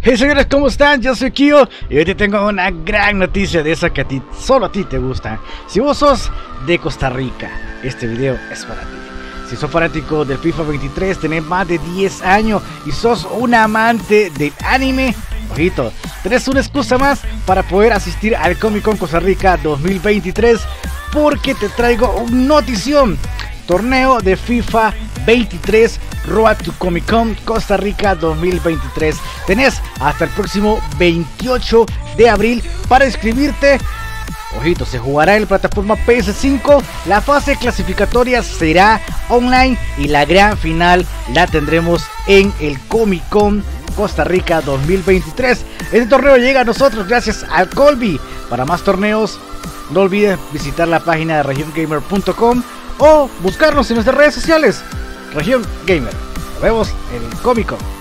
Hey señores, ¿cómo están? Yo soy Kyo y hoy te tengo una gran noticia de esa que solo a ti te gusta. Si vos sos de Costa Rica, este video es para ti. Si sos fanático del FIFA 23, tenés más de 10 años y sos un amante del anime, ojito, tenés una excusa más para poder asistir al Comic Con Costa Rica 2023, porque te traigo una notición. Torneo de FIFA 23 Road to Comic Con Costa Rica 2023. Tenés hasta el próximo 28 de abril para inscribirte. Ojito, se jugará en la plataforma PS5. La fase clasificatoria será online y la gran final la tendremos en el Comic Con Costa Rica 2023. Este torneo llega a nosotros gracias al Colby. Para más torneos, no olvides visitar la página de regiongamer.com o buscarnos en nuestras redes sociales, Región Gamer. Nos vemos en el Comic Con.